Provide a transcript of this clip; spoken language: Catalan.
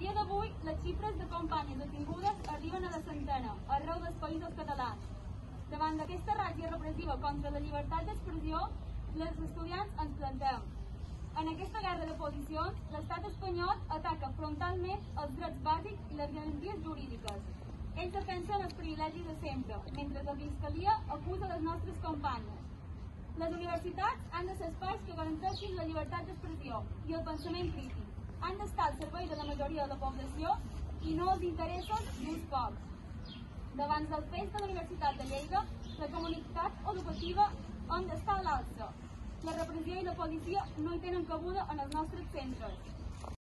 dia d'avui, les xifres de companyes detingudes arriben a la centena, arreu dels països catalans. Davant d'aquesta ràtzia repressiva contra la llibertat d'expressió, els estudiants ens plantem. En aquesta guerra de posicions, l'estat espanyol ataca frontalment els drets bàsics i les garanties jurídiques. Ells defensen els privilegis de sempre, mentre la Fiscalia acusa les nostres companyes. Les universitats han de ser espais que garanteixin la llibertat d'expressió i el pensament crític. Han d'estar al servei de la majoria de la població i no els interessos d'uns pocs. Davant dels fets de la Universitat de Lleida, la comunitat educativa han d'estar a l'alça. La repressió i la policia no hi tenen cabuda en els nostres centres.